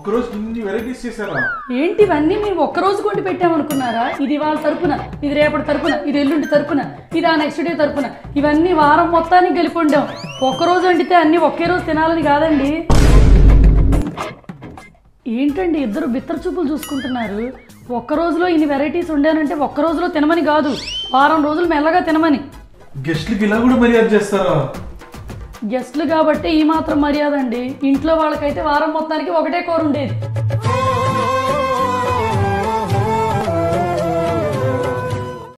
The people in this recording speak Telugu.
ఒక్కరోజు ఇన్ని వెరైటీస్ చేశారా? ఏంటి ఇవన్నీ మేము ఒక్కరోజు కొండి పెట్టామనుకున్నారా? ఇది వాళ్ళ తరపున, ఇది రేపటి తరపున, ఇది ఎల్లుండి తరపున, ఇది ఆ నెక్స్ట్ డే తరపున, ఇవన్నీ వారం మొత్తానికి కలిపి వండాం. ఒక్కరోజు వండితే అన్నీ ఒకే రోజు తినాలని కాదండి. ఏంటండి ఇద్దరు బిత్తర చూపులు చూసుకుంటున్నారు? ఒక్క రోజులో ఇన్ని వెరైటీస్ వండానంటే ఒక్క రోజులో తినమని కాదు, వారం రోజులు మెల్లగా తినమని. గెస్ట్లకి ఇలా కూడా మర్యాద చేస్తారా? గెస్ట్లు కాబట్టి ఈ మాత్రం మర్యాద అండి. ఇంట్లో వాళ్ళకైతే వారం మొత్తానికి ఒకటే కూర ఉండేది.